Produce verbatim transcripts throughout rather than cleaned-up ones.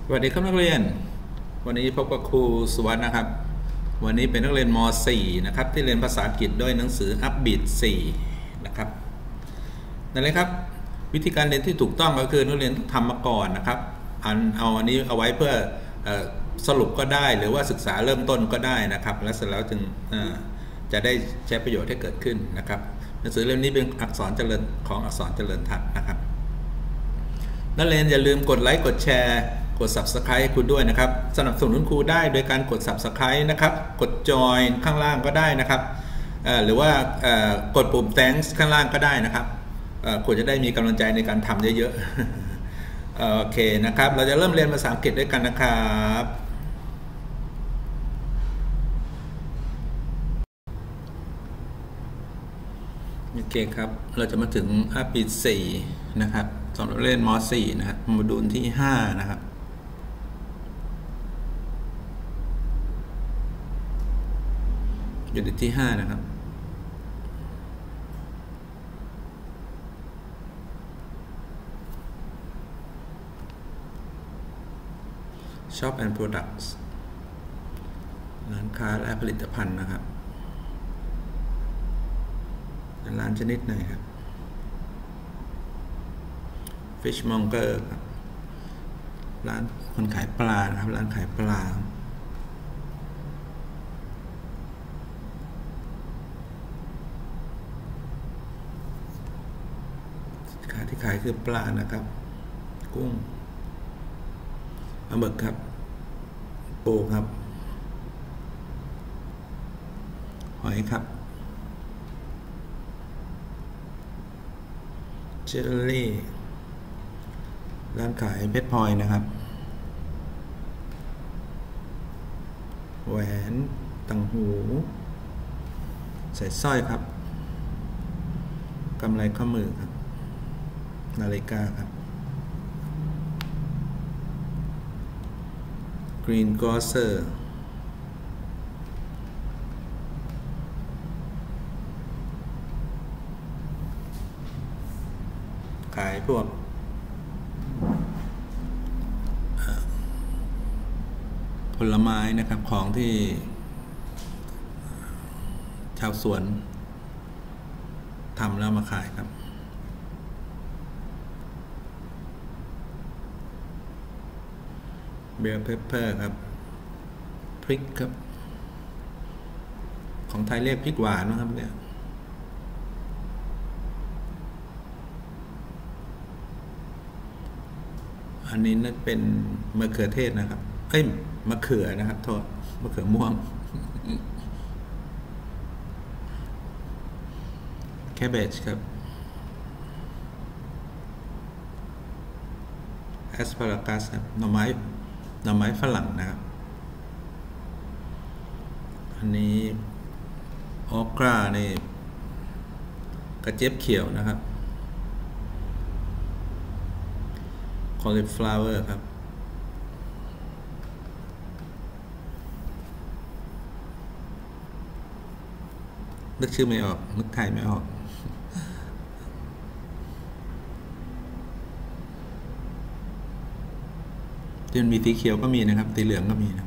สวัสดีครับนักเรียนวันนี้พบกับครูสุวัสด์นะครับวันนี้เป็นนักเรียนม .สี่ นะครับที่เรียนภาษาอังกฤษด้วยหนังสือ Upbeat สี่นะครับนั่นเลยครับวิธีการเรียนที่ถูกต้องก็คือนักเรียนทำมาก่อนนะครับอันเอาอันนี้เอาไว้เพื่อสรุปก็ได้หรือว่าศึกษาเริ่มต้นก็ได้นะครับแล้วเสร็จแล้วจึงจะได้ใช้ประโยชน์ให้เกิดขึ้นนะครับหนังสือเล่มนี้เป็นอักษรเจริญของอักษรเจริญทัศน์นะครับนักเรียนอย่าลืมกดไลค์กดแชร์กด ซับสไครบ์ ให้ครูด้วยนะครับสนับสนุนครูได้โดยการกด ซับสไครบ์ นะครับกดจอยข้างล่างก็ได้นะครับหรือว่ากดปุ่ม thanks ข้างล่างก็ได้นะครับครูจะได้มีกำลังใจในการทำเยอะๆโอเคนะครับเราจะเริ่มเรียนภาษาอังกฤษด้วยกันนะครับโอเคครับเราจะมาถึงอัปปีสี่นะครับสำหรับเรียนม .สี่ นะครับโมดูลที่ห้านะครับยูนิตที่ห้านะครับ Shop and Products ร้านค้าและผลิตภัณฑ์นะครับร้านชนิดไหนครับ Fishmonger ครับร้านคนขายปลานะครับร้านขายปลาที่ขายคือปลานะครับกุ้งปลาหมึกครับปูครับหอยครับเจลลี่ร้านขายเพชรพลอยนะครับแหวนต่างหูใส่สร้อยครับกำไรข้อมือครับนาฬิกาครับ Green Grocer ขายพวกผลไม้นะครับของที่ชาวสวนทำแล้วมาขายครับเบลเพปเปอร์ครับพริกครับของไทยเรียกพริกหวานนะครับเนี่ยอันนี้นั่นเป็นมะเขือเทศนะครับเอ้ยมะเขือนะครับโทษมะเขือม่วงแคเบจครับแอสพารากัสครับหน่อไม้หน่อไม้ฝรั่งนะครับอันนี้ออกรานี่กระเจี๊ยบเขียวนะครับคอลิฟลาวเวอร์ครับนึกชื่อไม่ออกนึกไทยไม่ออกที่มันมีสีเขียวก็มีนะครับสีเหลืองก็มีนะ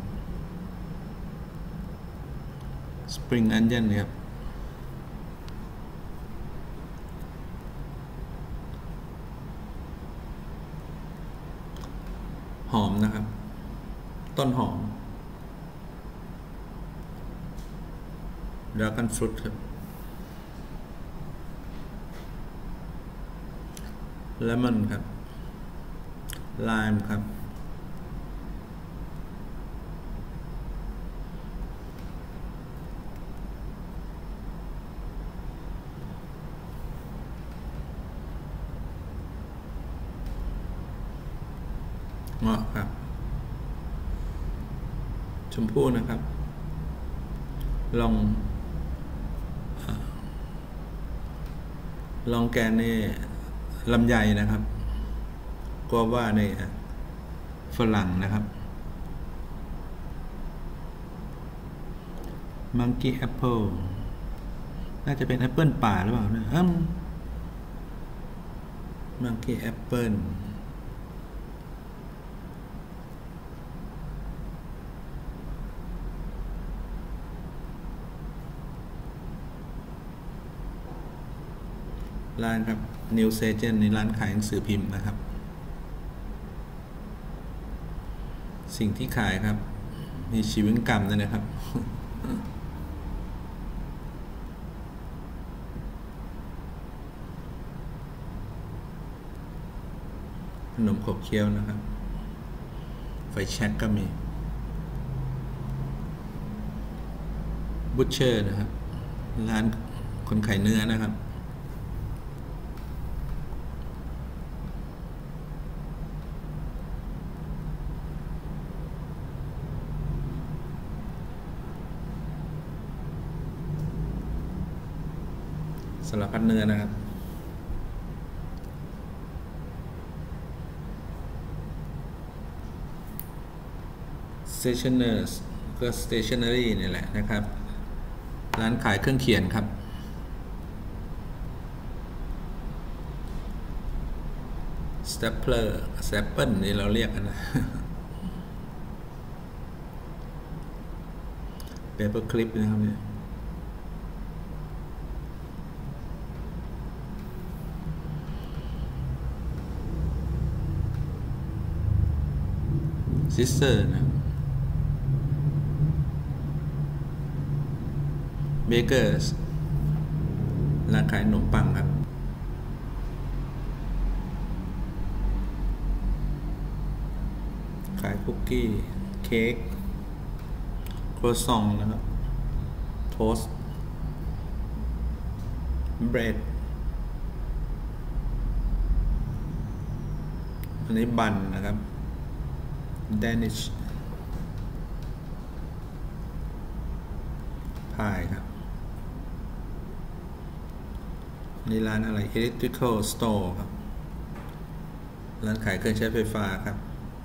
สปริงอันเจนครับหอมนะครับต้นหอมดราก้อนฟรุตครับเลมอนครับไลม์ครับเงาะครับชมพู่นะครับลองลองแกนนี่ลำไยนะครับก็ว่าในฝรั่งนะครับมังกี้แอปเปิลน่าจะเป็นแอปเปิลป่าหรือเปล่านะมังกี้แอปเปิลร้านครับ News Agent ในร้านขายหนังสือพิมพ์นะครับสิ่งที่ขายครับมีชีวิตกรรมนะครับขนมขบเคี้ยวนะครับไฟแช็กก็มีบูชเชอร์นะครับร้านคนขายเนื้อนะครับสารพัดเนื้อนะครับStationers ก็ Stationery นี่แหละนะครับร้านขายเครื่องเขียนครับ Stapler Staple นี่เราเรียกกันนะ Paper Clip นะครับเนี่ยซิสเตอร์นะเบเกอร์สร้านขายขนมปังครับขายคุกกี้เค้กครัวซองนะครับโทสต์เบรดอันนี้บันนะครับDanish พายครับนี่ร้านอะไร Electrical Store ครับร้านขายเครื่องใช้ไฟฟ้าครับ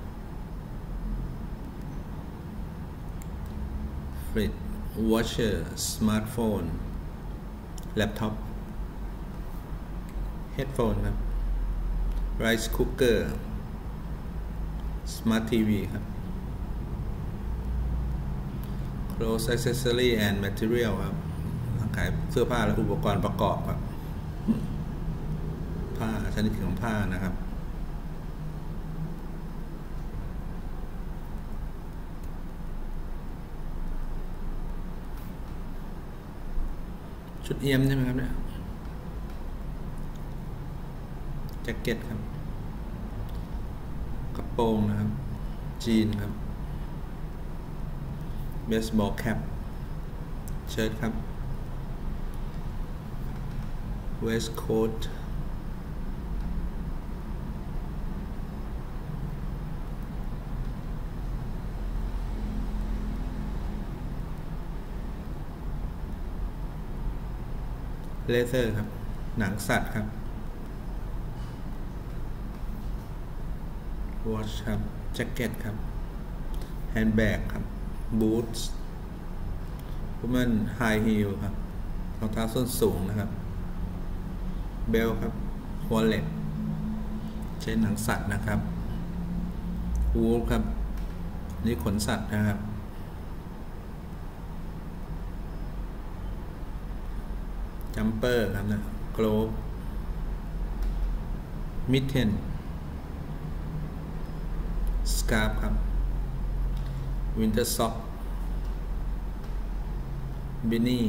Fridge Washer Smartphone Laptop Headphone ครับ Rice Cooker Smart ที วี ครับ Clothes Accessory and Material ครับขายเสื้อผ้าและอุปกรณ์ประกอบครับผ้าชนิดของผ้านะครับชุดเอี่ยมใช่ไหมครับเนี่ยแจ็คเก็ตครับกระโปรงนะครับจีนครับเบสบอลแคปเชิ้ตครับเวสต์โค้ทเลเซอร์ครับหนังสัตว์ครับวอชครับแจ็คเก็ตครับแฮนด์แบกครับบูทส์วูแมนไฮฮีลครับรองเท้าส้นสูงนะครับเบลครับวอลเล็ตใช้หนังสัตว์นะครับวูลครับนี่ขนสัตว์นะครับจัมเปอร์ครับนะโกลบมิดเทนสการ์ฟครับวินเทอร์ซ็อกบินี่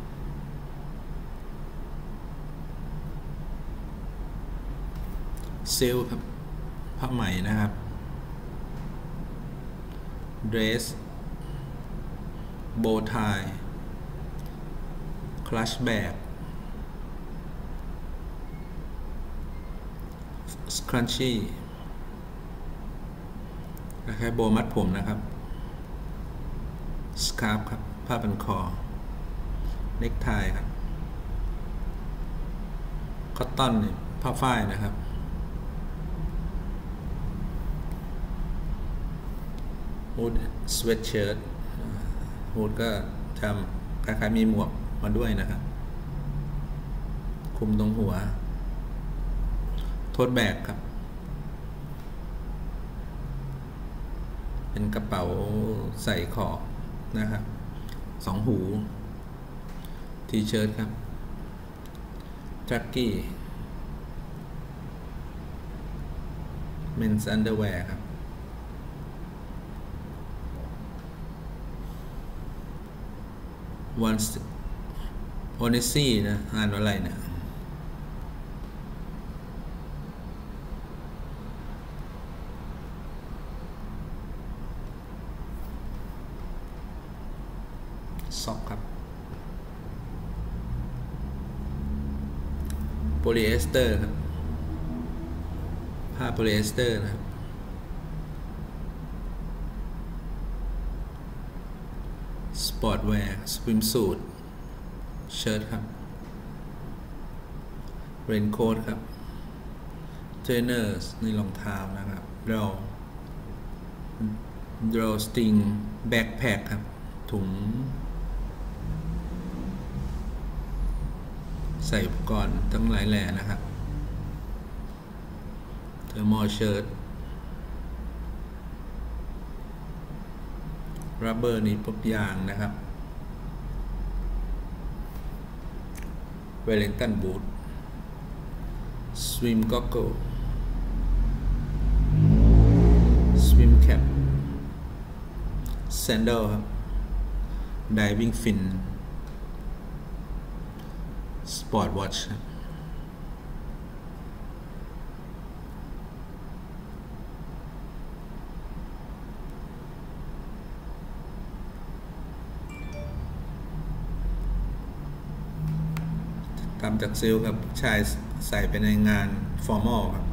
เซลครับผ้าไหมนะครับเดรสโบว์ไทคลัชแบกสครันชี่คล้ายๆโบมัดผมนะครับสคาร์ฟครับผ้าพันคอเน็กไทครับคอตตอนเนี่ยผ้าฝ้ายนะครับฮูดสเวตเชิ้ตฮูดก็ทำคล้ายๆมีหมวกมาด้วยนะครับคลุมตรงหัวโทษแบกครับเป็นกระเป๋าใส่ของนะครับสองหูทีเชิ้ตครับแจ็คกี้ men's underwear ครับ once onesie นะอ่านว่าอะไรเนี่ยซอกครับโพลีเอสเตอร์ครับผ้าโพลีเอสเตอร์นะครับสปอร์ตแวร์สวิมสูทเชิ้ตครับเรนโค้ทครับเทรนเนอร์ในรองเท้านะครับเราเราสติงแบ็คแพคครับถุงใส่อุปกรณ์ทั้งหลายแหล่นะครับเทอร์โมเชิ้ตรับเบอร์นี่พบยางนะครับเวลลิงตันบูทสวิมก็อกเกิลสวิมแคปแซนเดิลครับไดวิ่งฟินสปอร์ตวอทช์ครับทำจากซิลครับชายใส่ไปในงานฟอร์มอลครับ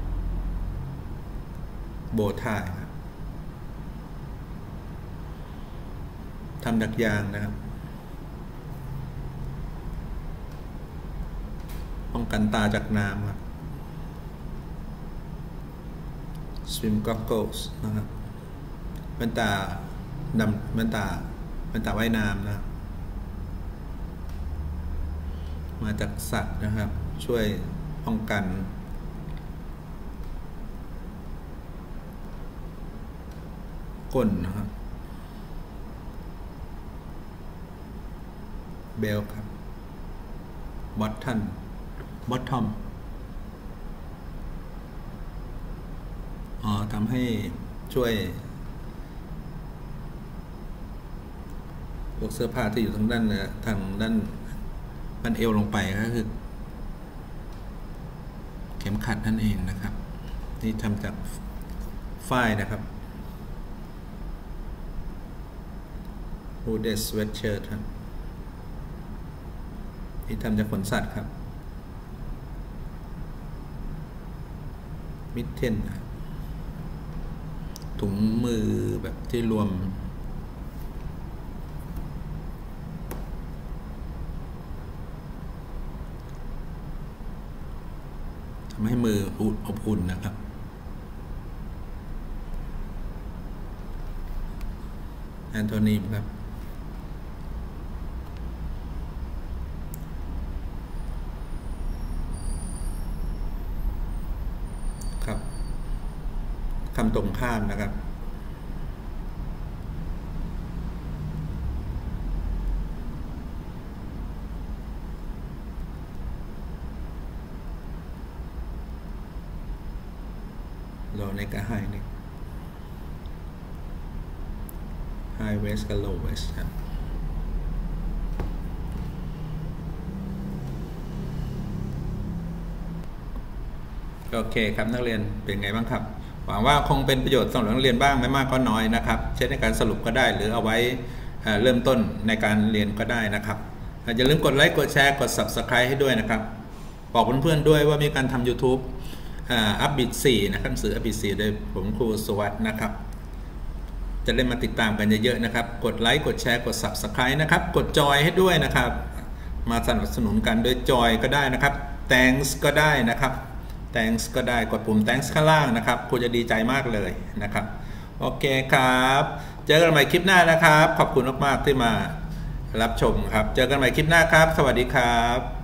โบว์ไทครับทำจากยางนะครับป้องกันตาจากน้ำครับ swim goggles นะครับแว่นตาดำแว่นตาแว่นตาว่ายน้ำนะครับมาจากสัตว์นะครับช่วยป้องกันก้นนะครับเบลครับบอททันบอททอมอ๋อทำให้ช่วยพวกเสื้อผ้าที่อยู่ทางด้านเหนือทางด้านบันเอวลงไปก็คือเข็มขัดนั่นเองนะครับนี่ทำจากฝ้ายนะครับ hooded sweatshirt ครับที่ทำจากขนสัตว์ครับมิดเทนถุงมือแบบที่รวมทำให้มืออบอุ่นนะครับแอนโทนีครับครับคำตรงข้ามนะครับโลเนกกับไฮเนกไฮเวสกับโลเวสครับโอเคครับนักเรียนเป็นไงบ้างครับหวังว่าคงเป็นประโยชน์สำหรับนักเรียนบ้างไม่มากก็น้อยนะครับใช้ในการสรุปก็ได้หรือเอาไว้เริ่มต้นในการเรียนก็ได้นะครับอย่าลืมกดไลค์กดแชร์กด ซับสไครบ์ ให้ด้วยนะครับบอกเพื่อนๆด้วยว่ามีการทำ ยูทูบ อัพบิทสี่นะครับหนังสืออัพบิทสี่โดยผมครูสวัสดิ์นะครับจะได้มาติดตามกันเยอะๆนะครับกดไลค์กดแชร์กด ซับสไครบ์ นะครับกดจอยให้ด้วยนะครับมาสนับสนุนกันโดยจอยก็ได้นะครับ thanks ก็ได้นะครับ thanks ก็ได้กดปุ่ม thanks ข้างล่างนะครับครูจะดีใจมากเลยนะครับโอเคครับเจอกันใหม่คลิปหน้านะครับขอบคุณมากๆที่มารับชมครับเจอกันใหม่คลิปหน้าครับสวัสดีครับ